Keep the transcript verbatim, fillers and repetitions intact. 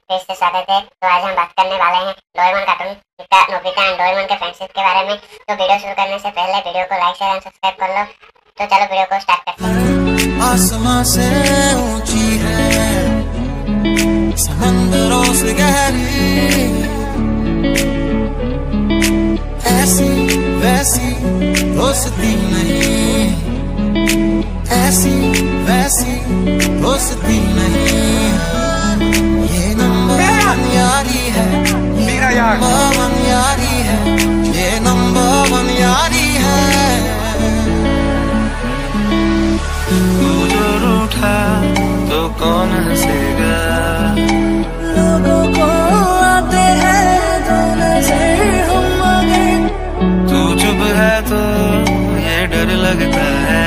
फिर से स्वागत है। तो आज हम बात करने वाले हैं डोरेमन कार्टून का नोबिता एंड डोरेमन के फ्रेंडशिप के बारे में। तो वीडियो शुरू करने से पहले वीडियो को लाइक शेयर एंड सब्सक्राइब कर लो। तो चलो वीडियो को स्टार्ट करते हैं। आसमां से ऊंची है, समंदरों से गहरी, ऐसी वैसी दोस्ती नहीं, ऐसी वैसी दोस्ती नहीं। ये नंबर वन यारी है, मेरा यार नंबर वन यारी है, ये नंबर वन यारी है। तू जो रूठा तो कौन हंसेगा, लोगों को आते हैं दो नजर हम आगे। तू चुप है तो ये डर लगता है,